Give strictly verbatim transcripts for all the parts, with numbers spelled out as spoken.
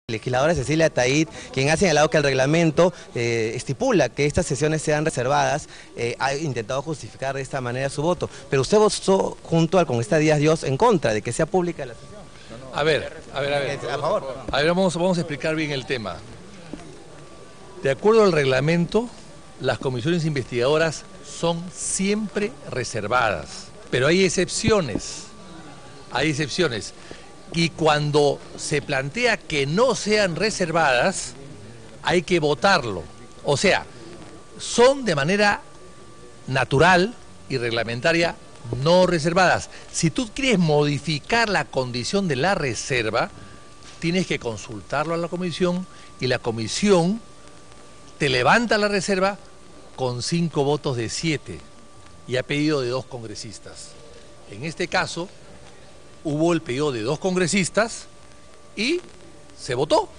Legisladora Cecilia Taid, quien ha señalado que el reglamento eh, estipula que estas sesiones sean reservadas, eh, ha intentado justificar de esta manera su voto. Pero usted votó junto al congresista Díaz Dios en contra de que sea pública la sesión. A ver, a ver, a ver. A favor. A ver, vamos, vamos a explicar bien el tema. De acuerdo al reglamento, las comisiones investigadoras son siempre reservadas, pero hay excepciones. Hay excepciones. Y cuando se plantea que no sean reservadas, hay que votarlo. O sea, son de manera natural y reglamentaria no reservadas. Si tú quieres modificar la condición de la reserva, tienes que consultarlo a la comisión y la comisión te levanta la reserva con cinco votos de siete y a pedido de dos congresistas. En este caso, hubo el pedido de dos congresistas y se votó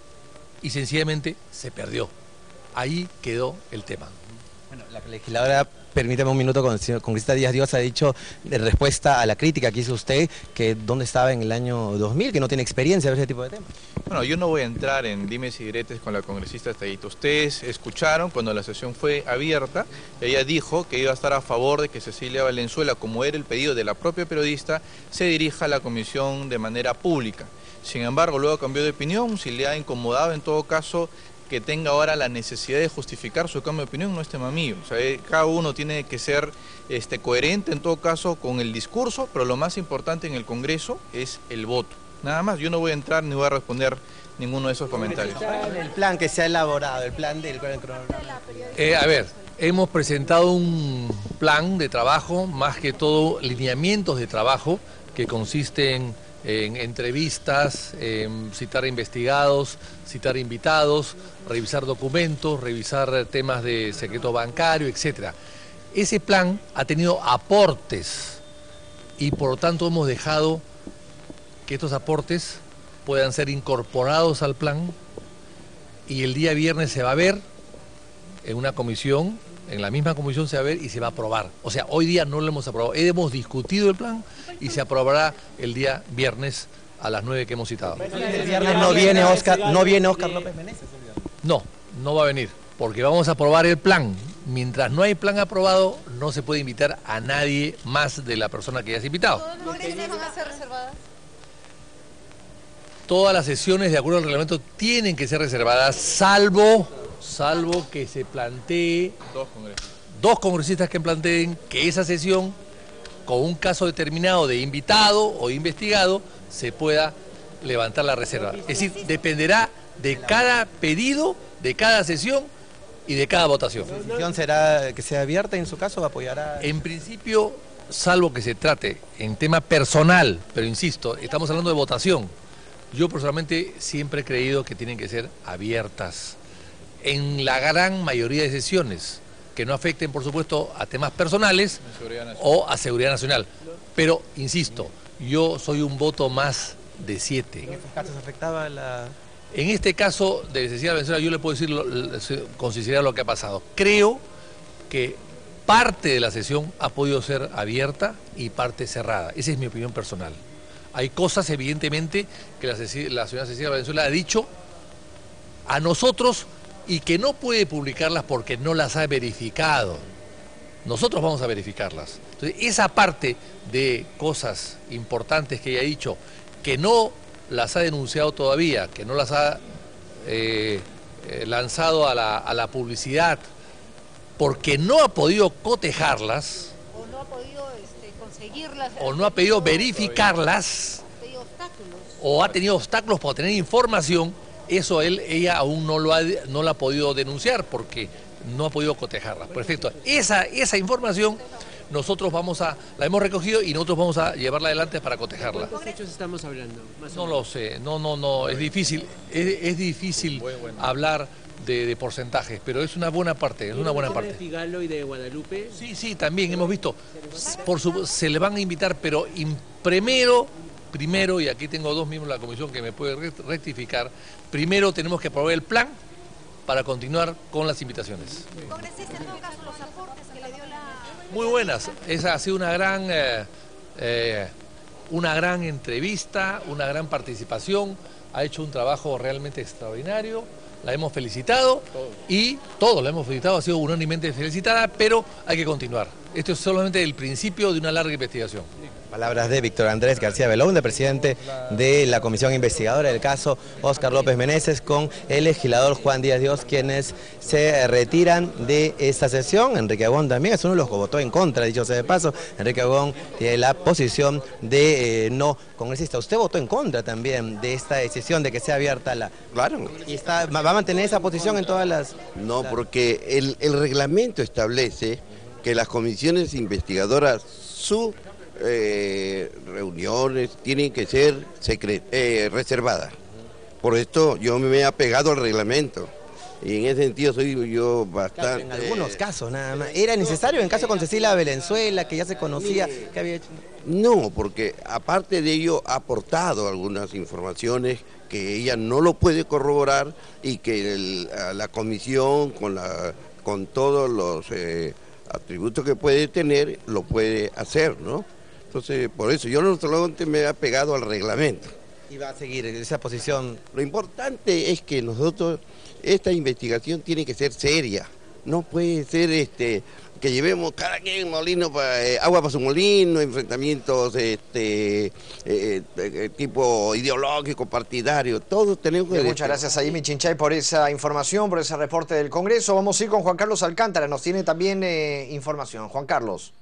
y sencillamente se perdió. Ahí quedó el tema. Bueno, la legisladora, permítame un minuto, con el señor congresista Díaz Dios ha dicho de respuesta a la crítica que hizo usted, que dónde estaba en el año dos mil, que no tiene experiencia en ese tipo de temas. Bueno, yo no voy a entrar en dimes y diretes con la congresista Taid. Ustedes escucharon cuando la sesión fue abierta, ella dijo que iba a estar a favor de que Cecilia Valenzuela, como era el pedido de la propia periodista, se dirija a la comisión de manera pública. Sin embargo, luego cambió de opinión, si le ha incomodado en todo caso que tenga ahora la necesidad de justificar su cambio de opinión, no es tema mío. O sea, cada uno tiene que ser este, coherente en todo caso con el discurso, pero lo más importante en el Congreso es el voto. Nada más, yo no voy a entrar ni voy a responder ninguno de esos comentarios. El plan que se ha elaborado, el plan del... Eh, a ver, hemos presentado un plan de trabajo, más que todo lineamientos de trabajo, que consisten en entrevistas, en citar investigados, citar invitados, revisar documentos, revisar temas de secreto bancario, etcétera. Ese plan ha tenido aportes y por lo tanto hemos dejado que estos aportes puedan ser incorporados al plan y el día viernes se va a ver en una comisión, en la misma comisión se va a ver y se va a aprobar. O sea, hoy día no lo hemos aprobado, hemos discutido el plan y se aprobará el día viernes a las nueve que hemos citado. El viernes no viene Oscar, no viene Oscar López Meneses. No, no va a venir, porque vamos a aprobar el plan. Mientras no hay plan aprobado, no se puede invitar a nadie más de la persona que ya has invitado. ¿Todas las sesiones van a ser reservadas? Todas las sesiones, de acuerdo al reglamento, tienen que ser reservadas, salvo, salvo que se plantee Dos congresistas. dos congresistas que planteen que esa sesión, con un caso determinado de invitado o investigado, se pueda levantar la reserva. Es decir, dependerá de cada pedido, de cada sesión y de cada votación. ¿La sesión será que sea abierta y en su caso apoyará? En principio, salvo que se trate en tema personal, pero insisto, estamos hablando de votación. Yo personalmente siempre he creído que tienen que ser abiertas en la gran mayoría de sesiones, que no afecten, por supuesto, a temas personales o a seguridad nacional. Pero, insisto, yo soy un voto más de siete. ¿En estos casos afectaba la...? En este caso de Cecilia Valenzuela, yo le puedo decir lo, con sinceridad lo que ha pasado. Creo que parte de la sesión ha podido ser abierta y parte cerrada. Esa es mi opinión personal. Hay cosas, evidentemente, que la, la señora Cecilia Valenzuela ha dicho a nosotros y que no puede publicarlas porque no las ha verificado. Nosotros vamos a verificarlas. Entonces, esa parte de cosas importantes que ella ha dicho, que no las ha denunciado todavía, que no las ha eh, eh, lanzado a la, a la publicidad, porque no ha podido cotejarlas, ¿O no ha podido este, conseguirlas? o no ha podido verificarlas, ¿Ha tenido obstáculos? o ha tenido obstáculos para tener información, eso él, ella aún no lo ha, no la ha podido denunciar porque no ha podido cotejarla. Perfecto. Esa, esa información nosotros vamos a, la hemos recogido y nosotros vamos a llevarla adelante para cotejarla. ¿Cuántos hechos estamos hablando? Más No lo sé, no, no, no, es difícil, es, es difícil hablar de, de porcentajes, pero es una buena parte, es una buena parte. ¿De Figalo y de Guadalupe? Sí, sí, también hemos visto, por su, se le van a invitar, pero in, primero, primero, y aquí tengo dos miembros de la comisión que me pueden rectificar, primero tenemos que aprobar el plan para continuar con las invitaciones. Congresista, en todo caso, los aportes que le dio la... Muy buenas, esa ha sido una gran, eh, eh, una gran entrevista, una gran participación ha hecho un trabajo realmente extraordinario, la hemos felicitado y todos la hemos felicitado, ha sido unánimemente felicitada, pero hay que continuar. Esto es solamente el principio de una larga investigación. Palabras de Víctor Andrés García Belaúnde, presidente de la comisión investigadora del caso Óscar López Meneses, con el legislador Juan Díaz Dios, quienes se retiran de esta sesión. Enrique Agón también es uno de los que votó en contra, dicho sea de paso. Enrique Agón tiene la posición de eh, no congresista. Usted votó en contra también de esta decisión de que sea abierta la... Claro. ¿Y está, va a mantener esa posición en todas las...? No, porque el, el reglamento establece que las comisiones investigadoras, su eh, reuniones tienen que ser secret, eh, reservadas. Por esto yo me he apegado al reglamento. Y en ese sentido soy yo bastante... En algunos casos nada más. ¿Era necesario en caso con Cecilia Valenzuela, que ya se conocía que había hecho...? No, porque aparte de ello ha aportado algunas informaciones que ella no lo puede corroborar y que el, la comisión con, la, con todos los eh, atributos que puede tener lo puede hacer, ¿no? Entonces, por eso yo no solamente me he apegado al reglamento. Y va a seguir esa posición. Lo importante es que nosotros, esta investigación tiene que ser seria, no puede ser este que llevemos cada quien molino pa, eh, agua para su molino, enfrentamientos este eh, eh, tipo ideológico, partidario, todos tenemos que... Muchas gracias a Jimmy Chinchay por esa información, por ese reporte del Congreso. Vamos a ir con Juan Carlos Alcántara, nos tiene también eh, información. Juan Carlos.